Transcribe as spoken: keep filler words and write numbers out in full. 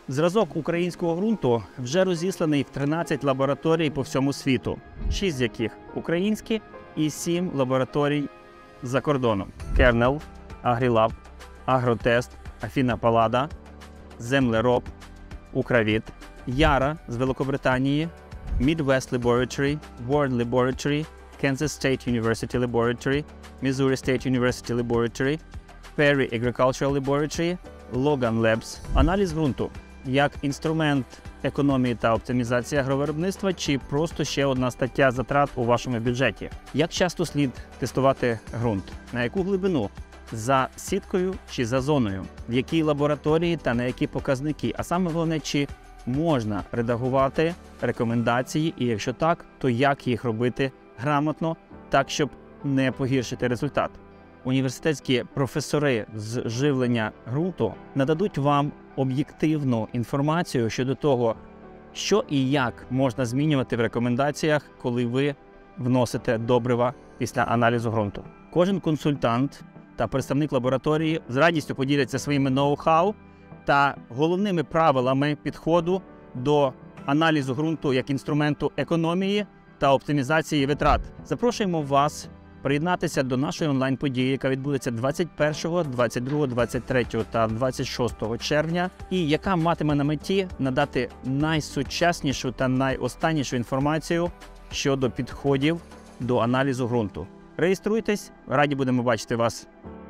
Зразок українського ґрунту вже розісланий в тринадцять лабораторій по всьому світу, шість з яких українські і сім лабораторій за кордоном. Kernel, AgriLab, Агротест, Афіна Паллада, Землероб, Укравіт, Яра з Великобританії, Midwest Laboratory, World Laboratory, Kansas State University Laboratory, Missouri State University Laboratory, Perry Agricultural Laboratory, Logan Labs. Аналіз ґрунту як інструмент економії та оптимізації агровиробництва чи просто ще одна стаття затрат у вашому бюджеті? Як часто слід тестувати ґрунт? На яку глибину? За сіткою чи за зоною? В якій лабораторії та на які показники? А саме головне, чи можна редагувати рекомендації і якщо так, то як їх робити грамотно, так, щоб не погіршити результат? Університетські професори з живлення ґрунту нададуть вам об'єктивну інформацію щодо того, що і як можна змінювати в рекомендаціях, коли ви вносите добрива після аналізу ґрунту. Кожен консультант та представник лабораторії з радістю поділяться своїми ноу-хау та головними правилами підходу до аналізу ґрунту як інструменту економії та оптимізації витрат. Запрошуємо вас приєднатися до нашої онлайн-події, яка відбудеться двадцять першого, двадцять другого, двадцять третього та двадцять шостого червня, і яка матиме на меті надати найсучаснішу та найостаннішу інформацію щодо підходів до аналізу ґрунту. Реєструйтесь, раді будемо бачити вас